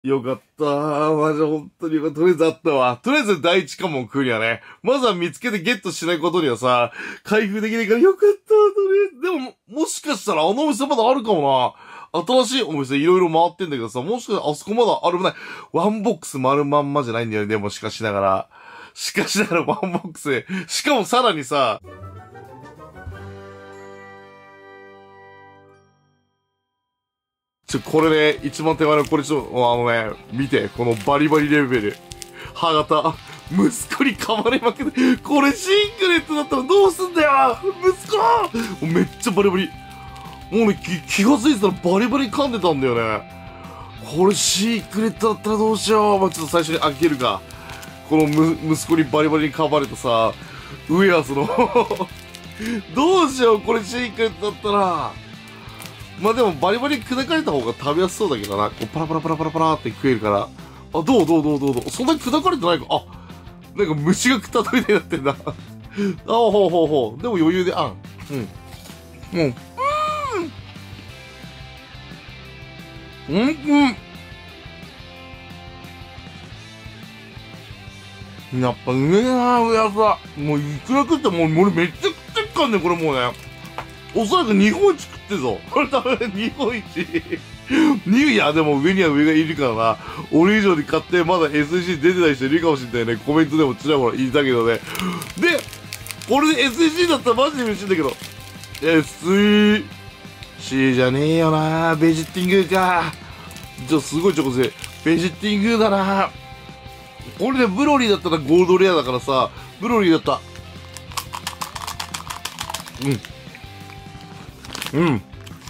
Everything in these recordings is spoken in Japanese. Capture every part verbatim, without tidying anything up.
よかったー。マジ本当に、とりあえずあったわ。とりあえず第一関門食うにはね、まずは見つけてゲットしないことにはさ、開封できないからよかったー、とりあえず。でも、もしかしたらあのお店まだあるかもな。新しいお店いろいろ回ってんだけどさ、もしかしたらあそこまだあるもない。ワンボックス丸まんまじゃないんだよね、でもしかしながら。しかしながらワンボックス。しかもさらにさ、ちょ、これね、一番手前のこれちょっと、あのね、見て、このバリバリレベル。歯型。息子に噛まれまくって、これシークレットだったらどうすんだよ息子めっちゃバリバリ。もうね、気、気がついてたらバリバリ噛んでたんだよね。これシークレットだったらどうしよう。まあ、ちょっと最初に開けるか。このむ、息子にバリバリに噛まれたさ、ウエアスのどうしよう、これシークレットだったら。まあでもバリバリ砕かれた方が食べやすそうだけどな。こうパラパラパラパラパラって食えるから。あ、どうどうどうどうどう。そんなに砕かれてないか。あ、なんか虫が食った時になってんだ。あ、ほうほうほう。でも余裕で、あん。うん。うん。うん。うん、うん。やっぱうめえなー、上さ。もういくら食っても、俺めっちゃ食ってっかんね、これもうね。おそらく日本一食ってぞ。これ多分日本一。にいや、でも上には上がいるからな。俺以上に買ってまだ エスイーシー 出てない人いるかもしれないね。コメントでもちらほら言いたけどね。で、これで エスイーシー だったらマジで嬉しいんだけど。エスイーシー じゃねえよな。ベジッティングか。じゃあすごいチョコゼ。ベジッティングだな。これでブロリーだったらゴールドレアだからさ、ブロリーだった。うん。うん。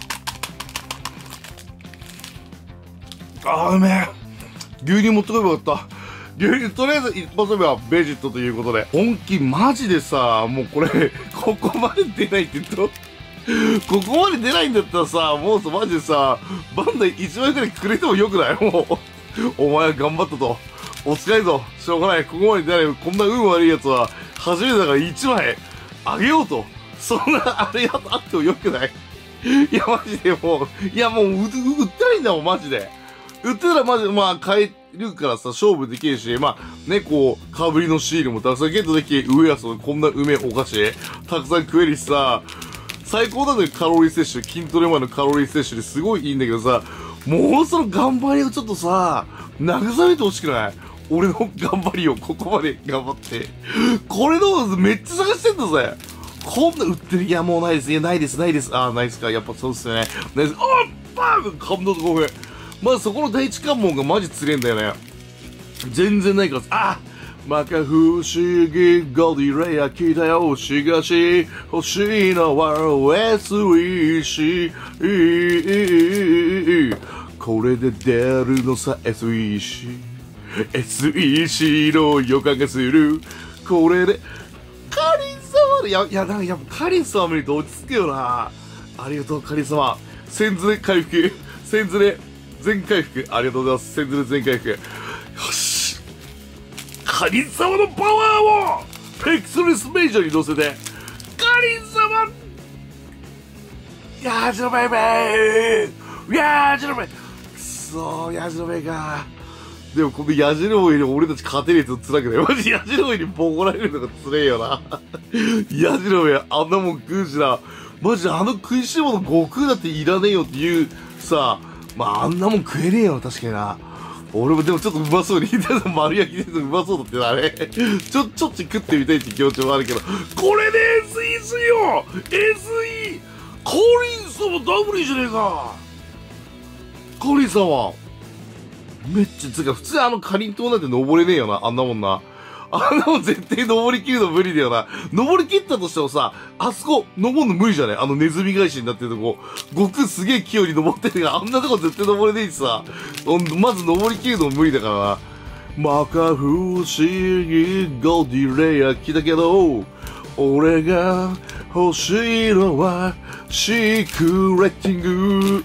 あー、うめえ。牛乳持ってこればよかった。牛乳、とりあえず一発目はベジットということで。本気、マジでさ、もうこれ、ここまで出ないって言ったここまで出ないんだったらさ、もうさ、マジでさ、バンダイいちまいくらいくれてもよくないもう、お前は頑張ったと。お疲れぞ。しょうがない。ここまで出ない。こんな運悪い奴は、初めてだからいちまいあげようと。そんな、あれあってもよくないいや、マジでもう、いや、もう、売ってないんだもん、マジで。売ってたらマジで、まあ、買えるからさ、勝負できるし、まあ、ね、こう、かぶりのシールもたくさんゲットでき、上やその、こんなうめえお菓子、たくさん食えるしさ、最高なんだよ、カロリー摂取。筋トレ前のカロリー摂取ですごいいいんだけどさ、もうその頑張りをちょっとさ、慰めてほしくない？俺の頑張りをここまで頑張って。これのめっちゃ探してんだぜ。こんな売ってる。いや、もうないです。いや、ないです、ないです。あー、ないですか。やっぱそうっすよね。ないです。あっバーン感動と興奮。まずそこの第一関門がマジ釣れんだよね。全然ないから。あまか不思議ゴディレア来たよ。しかし欲しいのは エスイーシー。これで出るのさ エスイーシー。エスイーシー の予感がする。これでカリン様。いや、いや、なんかやっぱカリン様見ると落ち着くよな。ありがとう、カリン様。千ずれ回復。千ずれ全回復。ありがとうございます。千ずれ全回復。よし。カリン様のパワーをペクスリスメイジャーに乗せて、カリン様ヤジのベイベーヤジのベイくそー、ヤジのベイか。でもこのヤジの上に俺たち勝てるやつ辛くない？マジヤジの上にボコられるのが辛えよな。ヤジの上あんなもん食うしな。マジであの食いしん坊の悟空だっていらねえよっていうさ、まああんなもん食えねえよ、確かにな。俺もでもちょっとうまそうに、丸焼きでうまそうだってな、あれ。ちょ、ちょっと食ってみたいって気持ちもあるけど、これで エスイー すよ !エスイー! コリン様ダブルじゃねえか。コリン様めっちゃ、つうか普通あのかりんとうなんて登れねえよな、あんなもんな。あんなもん絶対登りきるの無理だよな。登りきったとしてもさ、あそこ登るの無理じゃね？あのネズミ返しになってるとこ。悟空すげえ器用に登ってるが、あんなとこ絶対登れねえしさ。まず登りきるの無理だからな。まか不思議ゴディレア来たけど、俺が欲しいのはシークレッティング。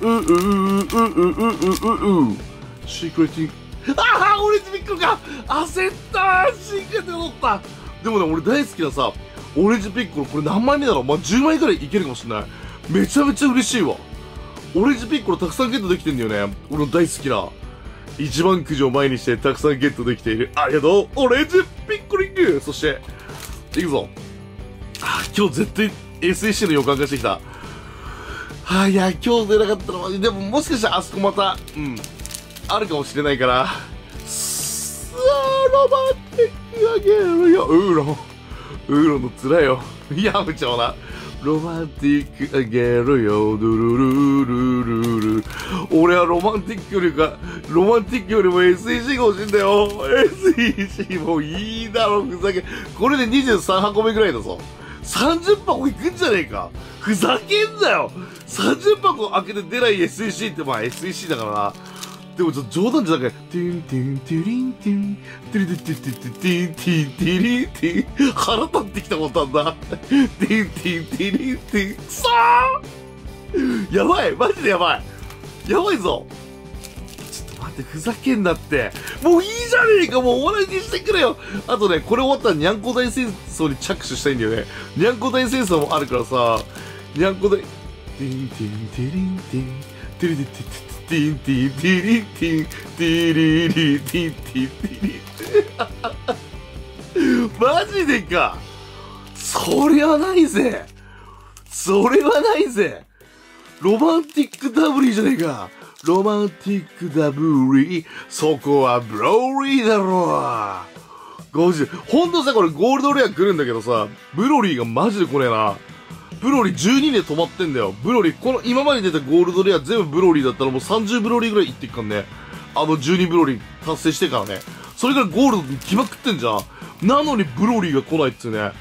シークレッティング。ああ、オレンジピックルか。焦ったー。シークレットが乗った。でもね、俺大好きなさ、オレンジピッコロ、これ何枚目だろう？まあ、じゅうまいくらいいけるかもしれない。めちゃめちゃ嬉しいわ。オレンジピッコロたくさんゲットできてんだよね。俺の大好きな。 一番くじを前にしてたくさんゲットできている。ありがとう。オレンジピッコリング。そして、いくぞ。あ、今日絶対 エスイーシー の予感がしてきた。はあ、いや、今日出なかったら、でももしかしたらあそこまた、うん、あるかもしれないから。さあ、ロマンティックあげるよ。ウーロン。ウーロンの面よ。やめちゃうな。ロマンティックあげるよ。ドゥルルルルルル。俺はロマンティックよりか、ロマンティックよりも エスイーシー が欲しいんだよ。エスイーシー もいいだろ、ふざけ。これでにじゅうさん箱目ぐらいだぞ。さんじゅっ箱いくんじゃねえか。ふざけんなよ。さんじゅっ箱開けて出ない エスイーシー ってまあ エスイーシー だからな。でもちょっと冗談じゃなくて、ティンティンティリンティン、ティリティティティティティンティンティリンティン、腹立ってきたことあんだ。ティンティンティリンティン、くそーやばいマジでやばいやばいぞちょっと待って、ふざけんなって。もういいじゃねえか、もう終わりにしてくれよ。あとね、これ終わったらにゃんこ大戦争に着手したいんだよね。にゃんこ大戦争もあるからさ、にゃんこ大、ティンティンティリンティン、ティリティティティティンティンティリンティン、ティリリティンティンティリン。マジでか。それはないぜ。それはないぜ。ロマンティックダブリーじゃねえか。ロマンティックダブリー。そこはブローリーだろ。ごじゅう。ほんとさ、これゴールドレア来るんだけどさ、ブロリーがマジで来ねえな。ブロリーじゅうにで止まってんだよ。ブロリー、この今まで出たゴールドレア全部ブロリーだったらもうさんじゅうブロリーぐらいいってっかんね。あのじゅうにブロリー達成してからね。それからゴールドに決まってんじゃん。なのにブロリーが来ないっつうね。は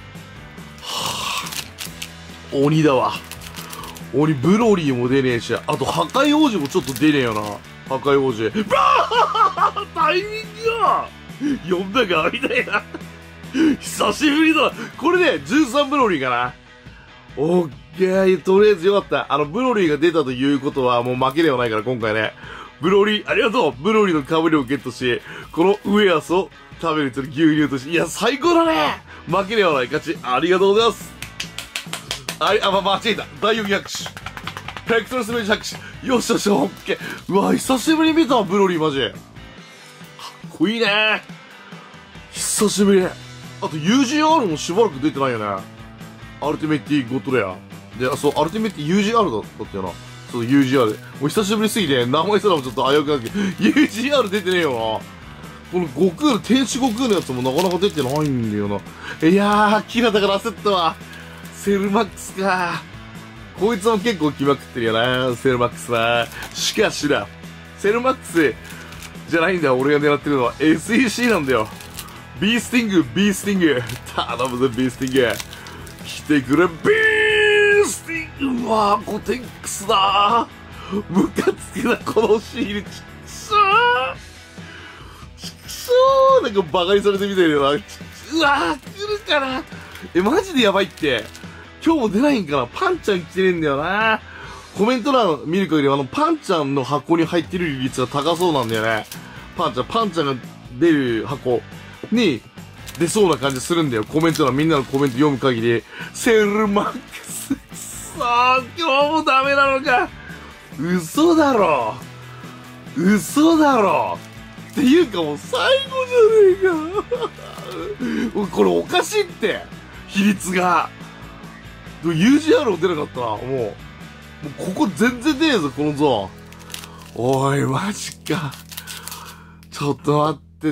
ぁ。鬼だわ。鬼、ブロリーも出ねえし、あと破壊王子もちょっと出ねえよな。破壊王子。バータイミングよ呼んだがみたいな。久しぶりだ。これね、じゅうさんブロリーかな。オッケー、とりあえずよかった。あの、ブロリーが出たということはもう負けではないから、今回ね。ブロリー、ありがとうブロリーの被りをゲットし、このウエアスを食べると牛乳として、いや、最高だね負けではない勝ち。ありがとうございます。あい、あ、ま、間違えた。だいよん拍手。ペクトルスメージ拍手。よしよし、オッケー。うわ、久しぶりに見たわ、ブロリーマジ。かっこいいね久しぶり。あと ユージーアール もしばらく出てないよね。アルティメッティゴットレア。で、そう、アルティメッティ ユージーアール だったよな。そう、ユージーアール。もう久しぶりすぎて、名前すらもちょっと危うくなって、ユージーアール 出てねえよな。この悟空の、天使悟空のやつもなかなか出てないんだよな。いやー、キラだから焦ったわ。セルマックスか。こいつも結構来まくってるよな、セルマックスな。しかしな、セルマックスじゃないんだよ、俺が狙ってるのは エスイーシー なんだよ。ビースティング、ビースティング。頼むぜ、ビースティング。来てくれ、ビースティング。うわぁ、ゴテンクスだー。ムカつくな、このシール。ちくしょー。ちくしょー。なんかバカにされてみたいだよな。うわぁ、来るかな。え、マジでやばいって。今日も出ないんかな。パンちゃん来てねえんだよな。コメント欄見る限り、あの、パンちゃんの箱に入ってる率が高そうなんだよね。パンちゃん、パンちゃんが出る箱に出そうな感じするんだよ。コメント欄、みんなのコメント読む限り。セルマックス、くそー、今日もダメなのか。嘘だろ。嘘だろ。っていうかもう最後じゃねえか。これおかしいって。比率が。ユージーアール も出なかったな。もう、もうここ全然出ねえぞ、このゾーン。おい、マジか。ちょっと待ってって、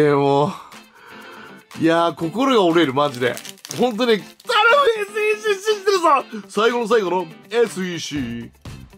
もう。いやー、心が折れる、マジで。ほんとね、頼む エスイーシー 信じてるぞ。最後の最後の エスイーシー。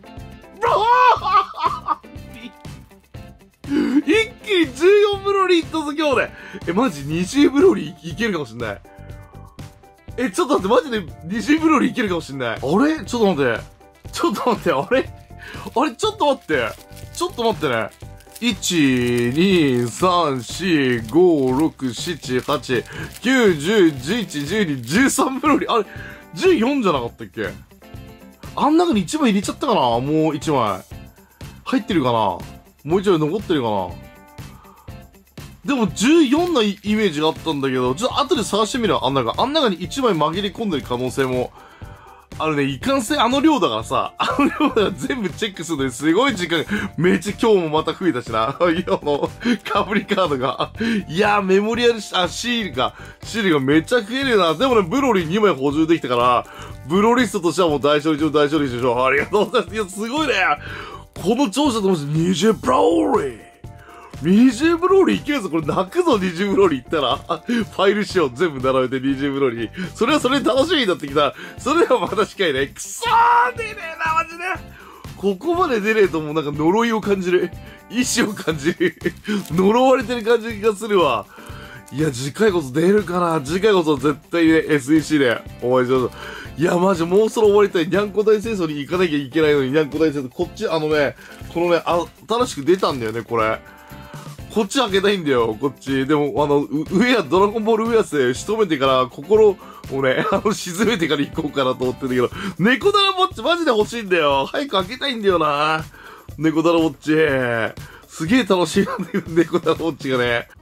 一気にじゅうよんブロリーいったぞ、今日で。え、マジにじゅうブロリーいけるかもしんない。え、ちょっと待って、マジでにじゅうブロリーいけるかもしんない。あれちょっと待って。ちょっと待って、あれあれちょっと待って。ちょっと待ってね。いち、に、さん、し、ご、ろく、なな、はち、きゅう、じゅう、じゅういち、じゅうに、じゅうさんブロリー。あれじゅうよんじゃなかったっけ。あん中にいちまい入れちゃったかな。もういちまい。入ってるかな。もういちまい残ってるかな。でもじゅうよんのイメージがあったんだけど、ちょっと後で探してみるわ。あん中。あん中にいちまい紛れ込んでる可能性もあのね、いかんせんあの量だからさ、あの量だから全部チェックするのにすごい時間、めっちゃ今日もまた増えたしな。いや、あの、かぶりカードが。いやー、メモリアル、あ、シールが、シールがめっちゃ増えるな。でもね、ブロリーにまい補充できたから、ブロリストとしてはもう大勝利中、大勝利中でしょ。ありがとうございます。いや、すごいね。この調子だと思うし、にじゅうブロリー。にじゅうブローリーいけるぞ。これ泣くぞ、にじゅうブローリーいったら。ファイルしよう。全部並べてにじゅうブローリー。それはそれで楽しみになってきた。それはまた近いね。くそー出ねえな、マジで。ここまで出ねえともうなんか呪いを感じる。意志を感じる。呪われてる感じがするわ。いや、次回こそ出るかな。次回こそ絶対ね、エスイーシー でお会いしましょう。いや、マジもうそろ終わりたい。にゃんこ大戦争に行かなきゃいけないのに、にゃんこ大戦争。こっち、あのね、このね、あ、新しく出たんだよね、これ。こっち開けたいんだよ、こっち。でも、あの、上や、ドラゴンボールウェアスで仕留めてから、心をね、あの、沈めてから行こうかなと思ってんだけど、猫だらぼっちマジで欲しいんだよ。早く開けたいんだよな。猫だらぼっち。すげえ楽しいんだよ、猫だらぼっちがね。